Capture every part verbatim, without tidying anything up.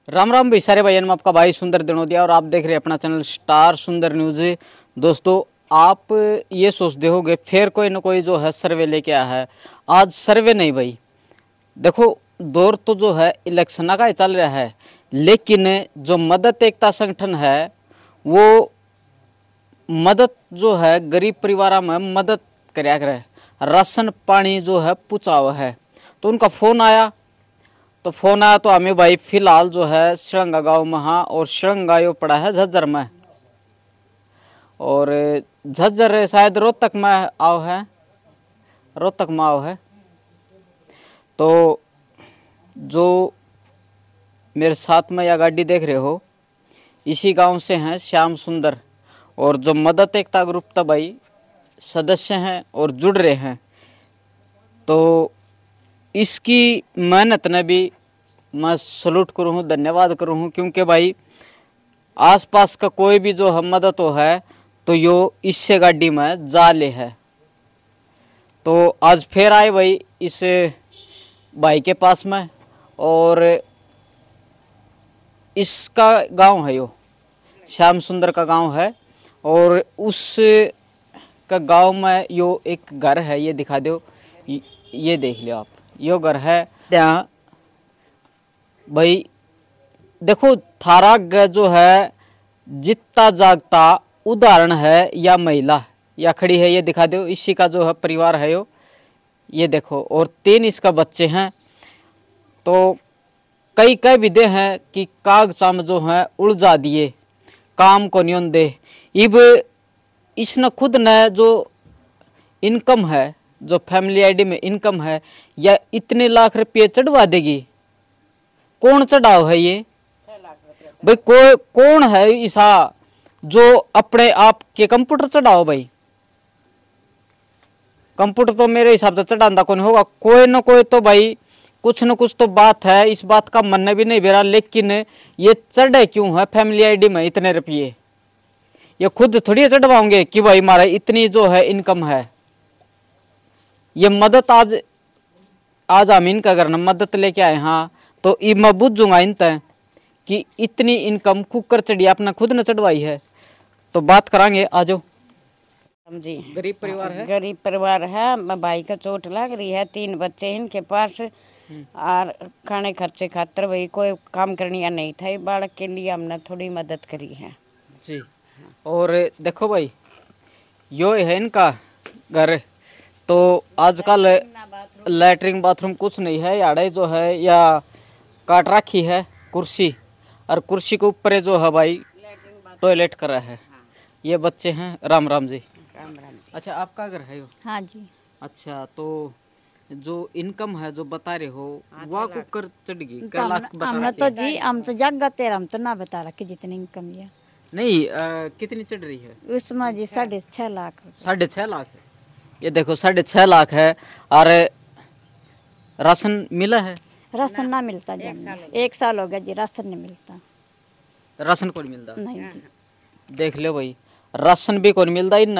राम राम भाई सारे भाइयों में आपका भाई सुंदर दिनोदिया और आप देख रहे हैं अपना चैनल स्टार सुंदर न्यूज। दोस्तों आप ये सोचते होगे फिर कोई ना कोई जो है सर्वे लेके आया है। आज सर्वे नहीं भाई, देखो दौर तो जो है इलेक्शन का ही चल रहा है, लेकिन जो मदद एकता संगठन है वो मदद जो है गरीब परिवार में मदद कराया करे, राशन पानी जो है पूछा है। तो उनका फ़ोन आया तो फ़ोन आया तो हमें भाई फिलहाल जो है श्रृंगा गाँव में हाँ, और श्रृंगा यो पड़ा है झज्जर में, और झज्जर शायद रोहतक में आओ है, रोहतक में आओ है। तो जो मेरे साथ में या गाड़ी देख रहे हो इसी गांव से हैं श्याम सुंदर, और जो मदद एकता ग्रुप का भाई सदस्य हैं और जुड़ रहे हैं। तो इसकी मेहनत ने भी मैं सलूट करूँ हूँ, धन्यवाद करूँ हूँ, क्योंकि भाई आसपास का कोई भी जो हम मदद हो है तो यो इससे गाड़ी में जा ले है। तो आज फिर आए भाई इस भाई के पास में, और इसका गांव है यो श्याम सुंदर का गांव है, और उस का गांव में यो एक घर है, ये दिखा दो, ये देख लो आप, यो घर है यहाँ भाई। देखो थारा जो है जितना जागता उदाहरण है या महिला या खड़ी है, ये दिखा दो, इसी का जो है परिवार है यो, ये देखो, और तीन इसका बच्चे हैं। तो कई कई विधे हैं कि कागजा में जो है उलझा दिए, काम को नहीं दे। इब इसने खुद ने जो इनकम है, जो फैमिली आईडी में इनकम है, या इतने लाख रुपये चढ़वा देगी। कौन चढ़ाव है ये भाई? कोई कौन है ऐसा जो अपने आप के कंप्यूटर चढ़ाओ भाई? कंप्यूटर तो मेरे हिसाब से चढ़ाना कौन होगा, कोई ना कोई तो भाई कुछ न कुछ तो बात है। इस बात का मन भी नहीं बेरा, लेकिन ये चढ़े क्यों है फैमिली आईडी में इतने रुपये? ये खुद थोड़ी चढ़वाओगे कि भाई हमारा इतनी जो है इनकम है। ये मदद आज आज हम इनका करना मदद लेके आए हाँ, तो ये मैं बुझूंगा इन तय कि इतनी इनकम कुकर चढ़ी अपना खुद न चढ़वाई है। तो बात करांगे, आ जाओ जी। गरीब परिवार है, गरीब परिवार है, भाई का चोट लग रही है, तीन बच्चे हैं इनके पास, और खाने खर्चे खातर भाई कोई काम करनी या नहीं था, बालक के लिए हमने थोड़ी मदद करी है जी। और देखो भाई यो है इनका घर, तो आजकल लैट्रिन बाथरूम कुछ नहीं है, याड़े जो है या काट रखी है कुर्सी, और कुर्सी के ऊपर जो है भाई टॉयलेट करा है। ये बच्चे हैं। राम राम जी। राम राम जी। अच्छा आपका घर है यो? हाँ जी। अच्छा, तो जो इनकम है जो बता रहे हो वह कुकर चढ़ गई क्या लाख बता हम तो जी हम तो जगह तेरा हम तो ना बता रखे जितनी इनकम है नहीं। आ, कितनी चढ़ रही है उसमें जी साढ़े छह लाख साढ़े छह लाख है। ये देखो साढ़े छह लाख है। और राशन मिला है? राशन ना मिलता जी, एक साल हो गया जी राशन नहीं मिलता। राशन कौन मिलता? नहीं जी। देख लो भाई, राशन भी कौन मिलता इन।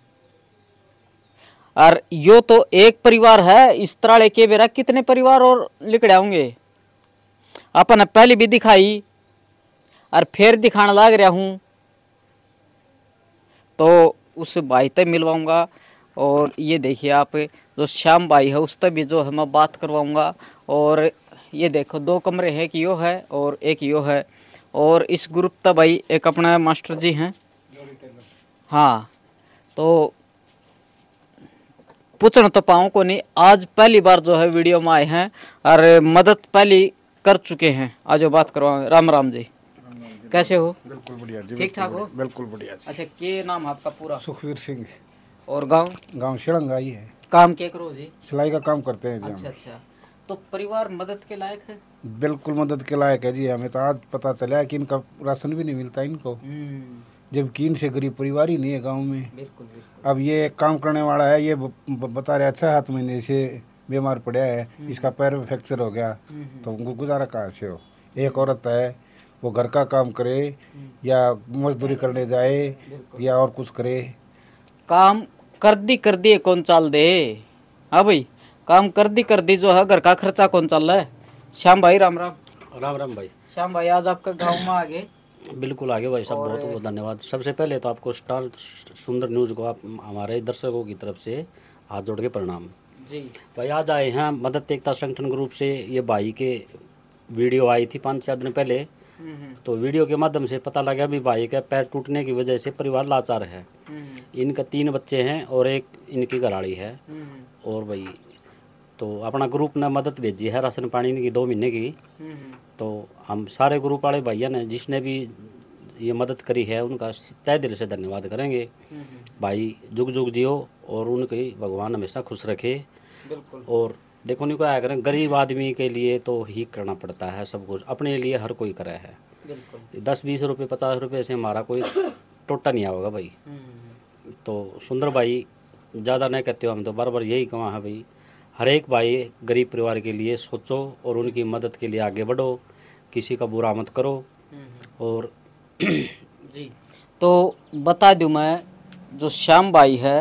और यो तो एक परिवार है, इस तरह के बेरा कितने परिवार और लिखड़े होंगे। अपन पहले भी दिखाई और फिर दिखाने लग रहा हूं, तो उस भाई तक मिलवाऊंगा। और ये देखिए आप, जो श्याम भाई है उस तक भी जो है मैं बात करवाऊंगा। और ये देखो दो कमरे हैं, कि यो है और एक यो है। और इस ग्रुप तक भाई एक अपना मास्टर जी हैं हाँ, तो पूछना तो पाऊँ को नहीं, आज पहली बार जो है वीडियो में आए हैं और मदद पहली कर चुके हैं। आज बात करवा। राम राम जी, कैसे हो? बिल्कुल बढ़िया जी, ठीक ठाक हो? बिल्कुल बढ़िया जी। अच्छा, के नाम है आपका पूरा? सुखवीर सिंह। और गांव? गांव शिड़ंगा ही है। काम क्या करो जी? सिलाई का काम करते हैं जी। अच्छा अच्छा, तो परिवार मदद के लायक है? बिल्कुल मदद के लायक है जी। हमें तो आज पता चला कि इनका राशन भी नहीं मिलता इनको, जबकि इनसे गरीब परिवार ही नहीं है गांव में। बिल्कुल बिल्कुल। अब ये काम करने वाला है, ये ब, ब, बता रहे अच्छा सात महीने से बीमार पड़ा है, इसका पैर फ्रैक्चर हो गया, तो उनको गुजारा कहाँ से हो। एक औरत है वो घर का काम करे या मजदूरी करने जाए या और कुछ करे, काम कर दी कर दी कौन चाल दे। हाँ भाई, काम कर दी कर दी जो है घर का खर्चा कौन चल रहा है। श्याम भाई राम राम। राम राम भाई। श्याम भाई आज आपका गांव में आ गए। बिल्कुल आगे भाई साहब, बहुत बहुत धन्यवाद। सबसे पहले तो आपको स्टार सुंदर न्यूज़ को आप हमारे दर्शकों की तरफ से हाथ जोड़ के प्रणाम जी। भाई। आज आए हैं मदद एकता संगठन ग्रुप से। ये भाई के वीडियो आई थी पाँच चार दिन पहले, तो वीडियो के माध्यम से पता लगा भी भाई का पैर टूटने की वजह से परिवार लाचार है। इनका तीन बच्चे हैं और एक इनकी घराड़ी है। और भाई तो अपना ग्रुप ने मदद भेजी है राशन पानी की दो महीने की। तो हम सारे ग्रुप वाले भैया ने जिसने भी ये मदद करी है उनका तहे दिल से धन्यवाद करेंगे। भाई जुग जुग जियो और उनकी भगवान हमेशा खुश रखे। बिल्कुल। और देखो नहीं क्या करें, गरीब आदमी के लिए तो ही करना पड़ता है सब कुछ, अपने लिए हर कोई करे है। बिल्कुल। दस बीस रुपये पचास रुपये से हमारा कोई टोटा नहीं आओगा भाई। तो सुंदर भाई ज़्यादा नहीं कहते हो हम, तो बार बार यही कहा है भाई, हर एक भाई गरीब परिवार के लिए सोचो और उनकी मदद के लिए आगे बढ़ो, किसी का बुरा मत करो। और जी तो बता दूं मैं, जो श्याम भाई है,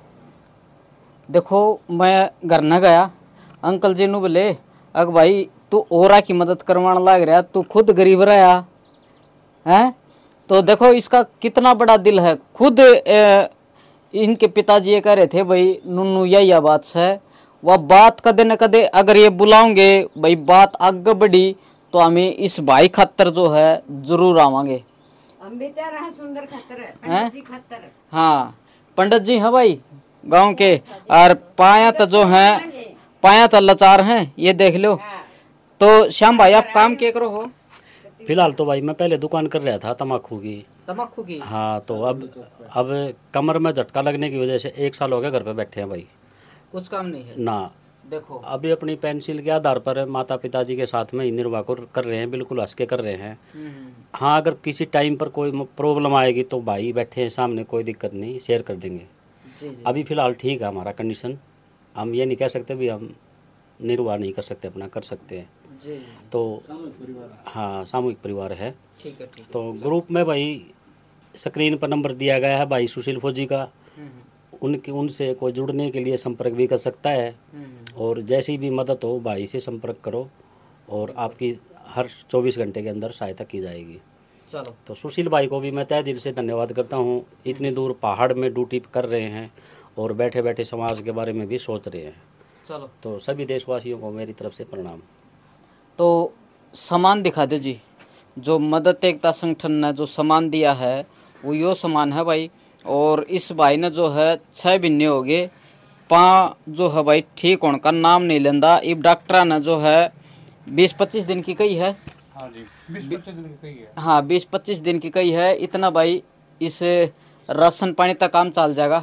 देखो मैं घर न गया, अंकल जी ने बोले अग भाई तू औरा की मदद करवाने लग रहा, तू खुद गरीब रहा है। तो देखो इसका कितना बड़ा दिल है। खुद ए, इनके पिताजी ये कह रहे थे भाई नूनू यही बात है, वह बात कदे न कदे अगर ये बुलाओगे भाई बात आगे बढ़ी तो हमें इस भाई खातर जो है जरूर आवांगे। हम बेचारा है सुंदर खतर है, हैं? पंडित जी खतर। हाँ पंडित जी हैं भाई गांव के, और पाया तो जो हैं पाया तो लाचार हैं, ये देख लो। तो श्याम भाई आप काम क्या करो हो? फिलहाल तो भाई मैं पहले दुकान कर रहा था तम्बाकू की। तम्बाकू की? हाँ, तो अब अब कमर में झटका लगने की वजह से एक साल हो गया घर पे बैठे हैं भाई, कुछ काम नहीं है ना। देखो अभी अपनी पेंसिल के आधार पर माता पिताजी के साथ में ही निर्वाह को कर रहे हैं, बिल्कुल हंस के कर रहे हैं। हाँ, अगर किसी टाइम पर कोई प्रॉब्लम आएगी तो भाई बैठे हैं सामने, कोई दिक्कत नहीं, शेयर कर देंगे। जी जी। अभी फ़िलहाल ठीक है हमारा कंडीशन, हम ये नहीं कह सकते भी हम निर्वाह नहीं कर सकते, अपना कर सकते हैं। जी जी। तो हाँ, सामूहिक परिवार है। ठीक है ठीक है। तो ग्रुप में भाई स्क्रीन पर नंबर दिया गया है भाई सुशील फौजी का, उनके उनसे कोई जुड़ने के लिए संपर्क भी कर सकता है। और जैसी भी मदद हो भाई से संपर्क करो और आपकी हर चौबीस घंटे के अंदर सहायता की जाएगी। चलो। तो सुशील भाई को भी मैं तहे दिल से धन्यवाद करता हूँ, इतनी दूर पहाड़ में ड्यूटी कर रहे हैं और बैठे बैठे समाज के बारे में भी सोच रहे हैं। चलो। तो सभी देशवासियों को मेरी तरफ से प्रणाम। तो सामान दिखा दो जी, जो मदद एकता संगठन ने जो सामान दिया है वो यो सामान है भाई। और इस भाई ने जो है छः महीने हो गए, पा जो है भाई ठीक होने का नाम नहीं लेंदा। इब डॉक्टर ने जो है बीस पच्चीस दिन की कही है। हाँ जी, बीस पच्चीस दिन की कही है। हाँ बीस पच्चीस दिन की कही है। इतना भाई इस राशन पानी तक काम चल जाएगा,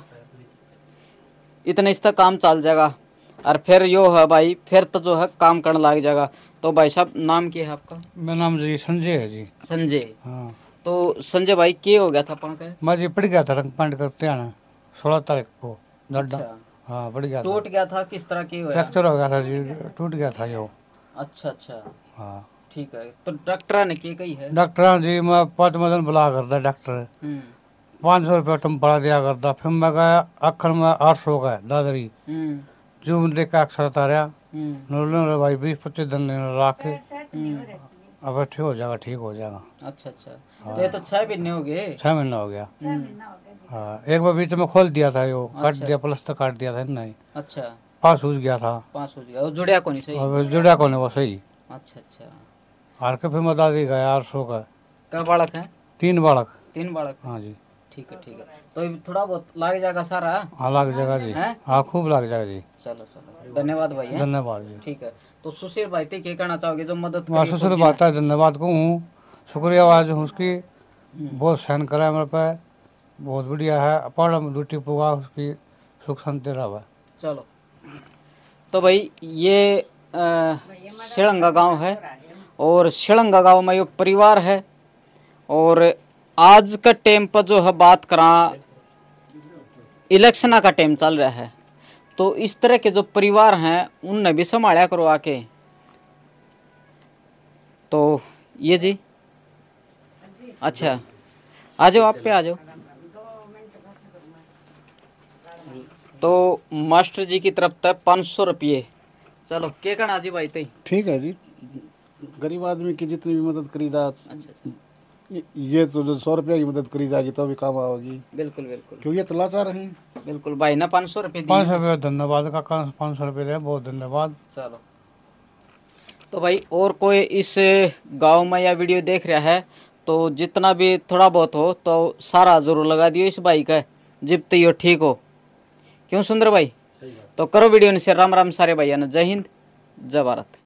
इतना इस तक काम चल जाएगा। और फिर यो है भाई फिर तो जो है काम करने लग जाएगा। तो भाई साहब नाम क्या है आपका? मेरा नाम जी संजय है जी। संजय। हाँ, तो संजय भाई क्या हो गया था पाँव का? मैं जी पड़ गया था रंग पेंट करते आना सोलह तारीख को दड्डा। अच्छा। हाँ, पड़ गया था, टूट गया था, किस तरह की हुआ? फ्रैक्चर हो गया था जी, टूट गया था जो। अच्छा अच्छा हाँ, ठीक है। तो डॉक्टर ने क्या कही है? डॉक्टर जी मैं पाँच मदन बुला करता डॉक्टर, हम्म पाँच सौ रुपया टम पड़ा दिया करता। फिर मैं गया अखर में आठ सौ का दादरी हम्म जो देख अक्सर तारा हम्म नोले भाई बीस पच्चीस दिन रख के हम्म। अब ठीक हो जाएगा, ठीक हो जाएगा। अच्छा अच्छा। तो ये तो छह महीने हो गए। छः महीना हो गया। हम्म, हाँ, एक बार बीच में खोल दिया था यो, काट अच्छा। दिया, प्लस्तर काट दिया था नहीं, अच्छा पास हो गया था। पाँच हो गया, वो जुड़िया को नहीं सही। अब जुड़ा कौन है वो सही। अच्छा अच्छा। हार के फिर मैं दादी गया आठ सौ का, क्या बालक है? तीन बालक। तीन बालक। हाँ जी। ठीक है ठीक है। तो ये थोड़ा बहुत लाग जाएगा सारा? हाँ लग जाएगा जी। हैं? हाँ खूब लग जाएगा जी। चलो चलो, धन्यवाद भाई। हैं? धन्यवाद जी। ठीक है। तो सुशील भाई ते क्या कहना चाहोगे जो मदद मैं करी ससुर फौजी बात है, धन्यवाद को हूँ, शुक्रिया आज हूँ उसकी, बहुत सहन करा है मेरे पे, बहुत बढ़िया है। पढ़ ड्यूटी पुगा उसकी, सुख शांति रहा। ने? चलो। तो भाई ये अ, शिलंगा गांव है और शिलंगा गांव में ये परिवार है। और आज का टाइम पर जो है बात करा, इलेक्शन का टाइम चल रहा है, तो इस तरह के जो परिवार हैं उनने भी संभाला करो आके। तो ये जी अच्छा आ जाओ, आप पे आ जाओ। तो मास्टर जी की तरफ तक पाँच सौ रुपये। चलो के कहना जी भाई तई? ठीक है जी, गरीब आदमी की जितनी भी मदद करी जा, अच्छा, ये- ये तो जो सौ रुपया की मदद करी जाएगी तो भी काम आओगी, बिल्कुल बिल्कुल क्योंकि ये तो लाचार हैं। बिल्कुल। भाई ना पाँच सौ रुपये पाँच दिए। सौ रुपये धन्यवाद काका, पाँच सौ रुपये दिए, बहुत धन्यवाद। चलो, तो भाई और कोई इस गांव में या वीडियो देख रहा है तो जितना भी थोड़ा बहुत हो तो सारा जरूर लगा दियो इस भाई का, जब तक यो ठीक हो। क्यों सुंदर भाई? तो करो वीडियो ने शेयर। राम राम सारे भाइयों ने। जय हिंद, जय भारत।